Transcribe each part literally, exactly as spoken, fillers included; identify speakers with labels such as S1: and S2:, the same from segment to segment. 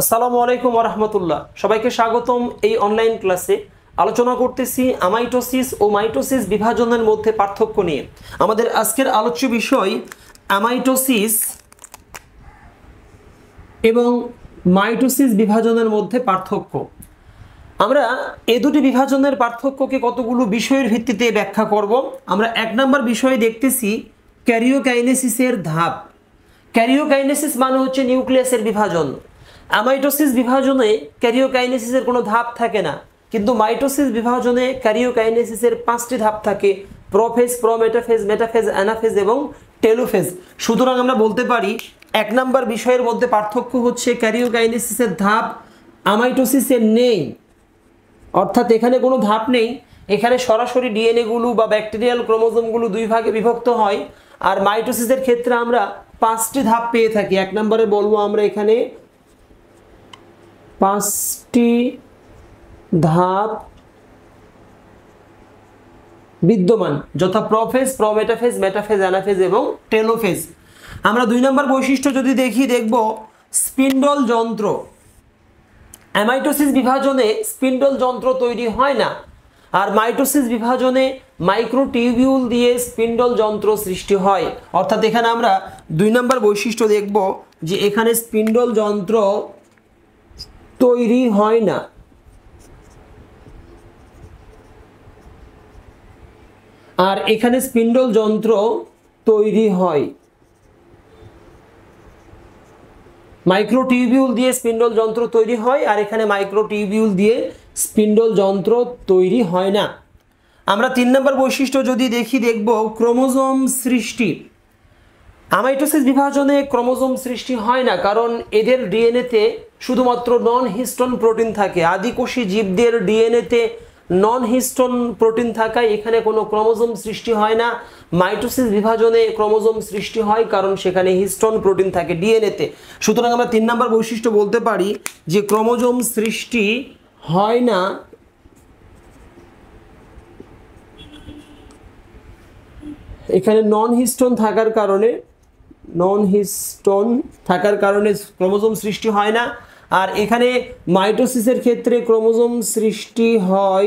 S1: আসসালামু আলাইকুম ওয়া রাহমাতুল্লাহ। সবাইকে স্বাগতম। এই অনলাইন ক্লাসে আলোচনা করতেছি অ্যামাইটোসিস ও মাইটোসিস বিভাজনের মধ্যে পার্থক্য নিয়ে। আমাদের আজকের আলোচ্য বিষয় অ্যামাইটোসিস এবং মাইটোসিস বিভাজনের মধ্যে পার্থক্য। আমরা এই দুটি বিভাজনের পার্থক্যকে কতগুলো বিষয়ের ভিত্তিতে ব্যাখ্যা করব। আমরা এক নম্বর বিষয়ে দেখতেছি ক্যারিওকাইনেসিসের ধাপ। ক্যারিওকাইনেসিস মানে হচ্ছে নিউক্লিয়াসের বিভাজন। অ্যামাইটোসিস বিভাজনে ক্যারিওকাইনেসিসের কোনো ধাপ থাকে না, কিন্তু মাইটোসিস বিভাজনে ক্যারিওকাইনেসিসের পাঁচটি ধাপ থাকে: প্রোফেজ, প্রোমেটাফেজ, মেটাফেজ, অ্যানাফেজ এবং টেলোফেজ। সুতরাং আমরা বলতে পারি এক নম্বর বিষয়ের মধ্যে পার্থক্য হচ্ছে ক্যারিওকাইনেসিসের ধাপ অ্যামাইটোসিসের নেই, অর্থাৎ এখানে কোনো ধাপ নেই। এখানে সরাসরি ডিএনএগুলো বা ব্যাকটেরিয়াল ক্রোমোজোমগুলো দুই ভাগে বিভক্ত হয়। আর মাইটোসিসের ক্ষেত্রে আমরা পাঁচটি ধাপ পেয়ে থাকি। এক নম্বরে বলবো আমরা এখানে পাঁচটি ধাপ বিদ্যমান, যথা প্রোফেজ, প্রোমেটাফেজ, মেটাফেজ, অ্যানাফেজ এবং টেলোফেজ। আমরা দুই নম্বর বৈশিষ্ট্য যদি দেখি, দেখব স্পিন্ডল যন্ত্র। অ্যামাইটোসিস বিভাজনে স্পিন্ডল যন্ত্র তৈরি হয় না, আর মাইটোসিস বিভাজনে মাইক্রোটিউবিউল দিয়ে স্পিন্ডল যন্ত্র সৃষ্টি হয়। অর্থাৎ এখানে আমরা দুই নম্বর বৈশিষ্ট্য দেখব যে এখানে স্পিন্ডল যন্ত্র তৈরি হয় না, আর এখানে স্পিন্ডল যন্ত্র তৈরি হয়। মাইক্রোটিউবিউল দিয়ে স্পিন্ডল যন্ত্র তৈরি হয়, আর এখানে মাইক্রোটিউবিউল দিয়ে স্পিন্ডল যন্ত্র তৈরি হয় না। আমরা তিন নম্বর বৈশিষ্ট্য যদি দেখি, দেখব ক্রোমোজোম সৃষ্টি। অ্যামাইটোসিস বিভাজনে ক্রোমোজোম সৃষ্টি হয় না, কারণ এদের ডিএনএতে শুধুমাত্র নন হিস্টোন প্রোটিন থাকে। আদিকোষী জীবদের ডিএনএতে নন হিস্টোন প্রোটিন থাকায় এখানে কোনো ক্রোমোজোম সৃষ্টি হয় না। মাইটোসিস বিভাজনে ক্রোমোজোম সৃষ্টি হয়, কারণ সেখানে হিস্টোন প্রোটিন থাকে ডিএনএতে। সুতরাং আমরা তিন নম্বর বৈশিষ্ট্য বলতে পারি যে ক্রোমোজোম সৃষ্টি হয় না, এখানে নন হিস্টোন থাকার কারণে নন হিস্টোন থাকার কারণে ক্রোমোজোম সৃষ্টি হয় না। আর এখানে মাইটোসিসের ক্ষেত্রে ক্রোমোজোম সৃষ্টি হয়,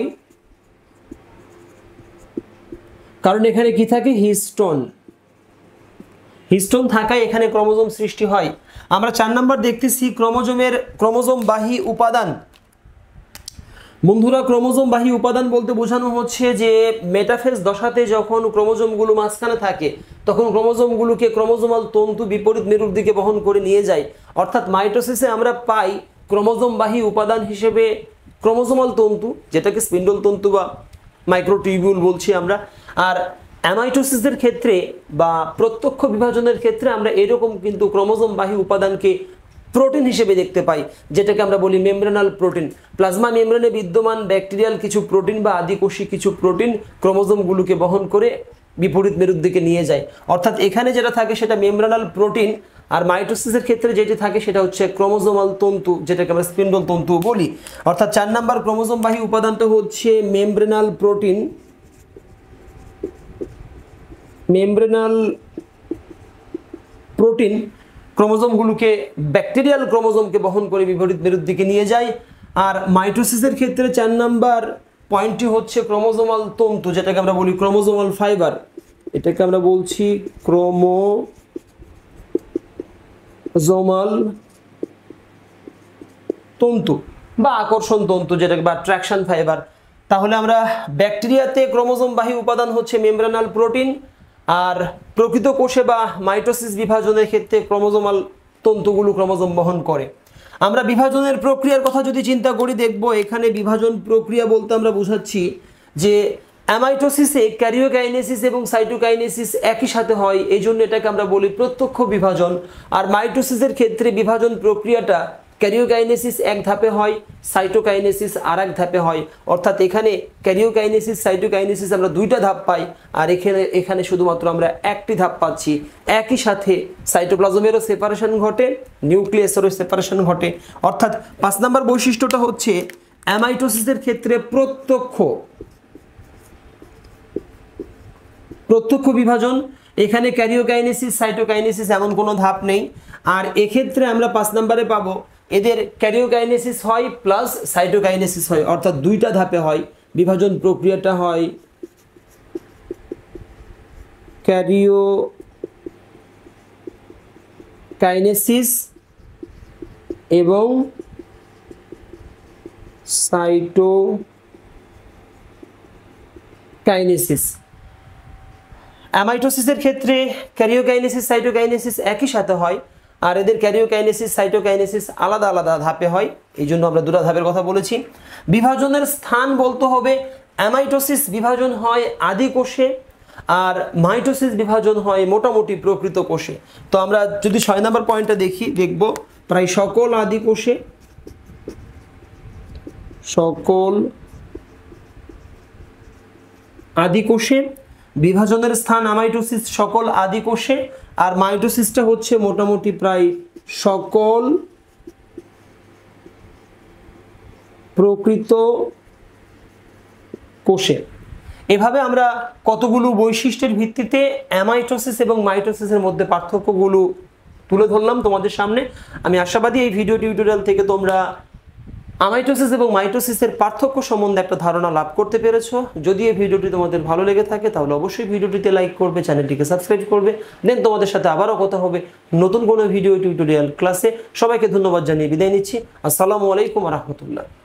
S1: কারণ এখানে কি থাকে? হিস্টোন। হিস্টোন থাকায় এখানে ক্রোমোজোম সৃষ্টি হয়। আমরা চার নম্বর দেখতেছি ক্রোমোজোমের ক্রোমোজোমবাহী উপাদান। বন্ধুরা, ক্রোমোজোমবাহী উপাদান বলতে বোঝানো হচ্ছে যে মেটাফেজ দশাতে যখন ক্রোমোজোমগুলো মাঝখানে থাকে, তখন ক্রোমোজোমগুলোকে ক্রোমোজোমাল তন্তু বিপরীত মেরুর দিকে বহন করে নিয়ে যায়। অর্থাৎ মাইটোসিসে আমরা পাই ক্রোমোজোমবাহী উপাদান হিসেবে ক্রোমোজোমাল তন্তু, যেটাকে স্পিন্ডল তন্তু বা মাইক্রোটিউবিউল বলছি আমরা। আর অ্যামাইটোসিসের ক্ষেত্রে বা প্রত্যক্ষ বিভাজনের ক্ষেত্রে আমরা এরকম কিন্তু ক্রোমোজোমবাহী উপাদানকে প্রোটিন হিসেবে দেখতে পাই, যেটাকে আমরা বলি মেমব্রেনাল প্রোটিন। প্লাজমা মেমব্রেনে বিদ্যমান ব্যাকটেরিয়াল কিছু প্রোটিন বা আদিকোষী কিছু প্রোটিন ক্রোমোজোমগুলোকে বহন করে বিপরীত মেরুর দিকে নিয়ে যায়। অর্থাৎ এখানে যেটা থাকে সেটা মেমব্রেনাল প্রোটিন, আর মাইটোসিসের ক্ষেত্রে যেটি থাকে সেটা হচ্ছে ক্রোমোজোমাল তন্তু, যেটাকে আমরা স্পিন্ডল তন্তু বলি। অর্থাৎ চার নাম্বার ক্রোমোজোমবাহী উপাদানটা হচ্ছে মেমব্রেনাল প্রোটিন। মেমব্রেনাল প্রোটিন ক্রোমোজোমগুলোকে ব্যাকটেরিয়াল ক্রোমোজোমকে বহন করে বিপরীত মেরুর দিকে নিয়ে যায়। আর মাইটোসিসের ক্ষেত্রে চার নাম্বার পয়েন্টটি হচ্ছে ক্রোমোজোমাল তন্তু, যেটাকে আমরা বলি ক্রোমোজোমাল ফাইবার। এটাকে আমরা বলছি ক্রোমোজোমাল তন্তু বা আকর্ষণ তন্তু, যেটাকে বা ট্র্যাকশন ফাইবার। তাহলে আমরা ব্যাকটেরিয়াতে ক্রোমোজোমবাহী উপাদান হচ্ছে মেমব্রেনাল প্রোটিন, আর প্রকৃত কোষে বা মাইটোসিস বিভাজনের ক্ষেত্রে ক্রোমোজোমাল তন্তুগুলো ক্রোমোজোম বহন করে। আমরা বিভাজনের প্রক্রিয়ার কথা যদি চিন্তা করি, দেখব এখানে বিভাজন প্রক্রিয়া বলতে আমরা বোঝাচ্ছি যে অ্যামাইটোসিসে ক্যারিওকাইনেসিস এবং সাইটোকাইনেসিস একই সাথে হয়, এই জন্য এটাকে আমরা বলি প্রত্যক্ষ বিভাজন। আর মাইটোসিসের ক্ষেত্রে বিভাজন প্রক্রিয়াটা ক্যারিওকাইনেসিস এক ধাপে হয়, সাইটোকাইনেসিস আর এক ধাপে হয়। অর্থাৎ এখানে ক্যারিওকাইনেসিস, সাইটোকাইনেসিস আমরা দুইটা ধাপ পাই, আর এখানে এখানে শুধুমাত্র আমরা একটি ধাপ পাচ্ছি। একই সাথে সাইটোপ্লাজমেরও সেপারেশন ঘটে, নিউক্লিয়াসেরও সেপারেশন ঘটে। অর্থাৎ পাঁচ নম্বর বৈশিষ্ট্যটা হচ্ছে অ্যামাইটোসিসের ক্ষেত্রে প্রত্যক্ষ প্রত্যক্ষ বিভাজন। এখানে ক্যারিওকাইনেসিস, সাইটোকাইনেসিস এমন কোনো ধাপ নেই। আর এক্ষেত্রে আমরা পাঁচ নম্বরে পাবো এদের ক্যারিওকাইনেসিস হয় প্লাস সাইটোকাইনেসিস হয়, অর্থাৎ দুইটা ধাপে হয়। বিভাজন প্রক্রিয়াটা হয় ক্যারিওকাইনেসিস এবং সাইটোকাইনেসিস। অ্যামাইটোসিসের ক্ষেত্রে ক্যারিওকাইনেসিস সাইটোকাইনেসিস একই সাথে হয়, আর এদের ক্যারিওকাইনেসিস সাইটোকাইনেসিস আলাদা আলাদা ধাপে হয়, এই জন্য আমরা দুটো ধাপের কথা বলেছি। বিভাজনের স্থান বলতে হবে অ্যামাইটোসিস বিভাজন হয় আদি কোষে, আর মাইটোসিস বিভাজন হয় মোটামুটি প্রকৃত কোষে। তো আমরা যদি ছয় নম্বর পয়েন্টটা দেখি, দেখব প্রায় সকল আদি কোষে সকল আদি কোষে বিভাজনের স্থান অ্যামাইটোসিস সকল আদি কোষে, আর মাইটোসিসটা হচ্ছে মোটামুটি প্রায় সকল প্রকৃত কোষে। এভাবে আমরা কতগুলো বৈশিষ্ট্যের ভিত্তিতে অ্যামাইটোসিস এবং মাইটোসিসের মধ্যে পার্থক্যগুলো তুলে ধরলাম তোমাদের সামনে। আমি আশাবাদী এই ভিডিও টিউটোরিয়াল থেকে তোমরা অ্যামাইটোসিস এবং মাইটোসিসের পার্থক্য সম্বন্ধে একটা ধারণা লাভ করতে পেরেছো। যদি এই ভিডিওটি তোমাদের ভালো লেগে থাকে তাহলে অবশ্যই ভিডিওটিতে লাইক করবে, চ্যানেলটিকে সাবস্ক্রাইব করবে। দেন তোমাদের সাথে আবারও কথা হবে নতুন কোনো ভিডিও টিউটোরিয়াল ক্লাসে। সবাইকে ধন্যবাদ জানিয়ে বিদায় নিচ্ছি। আসসালামু আলাইকুম ওয়া রাহমাতুল্লাহ।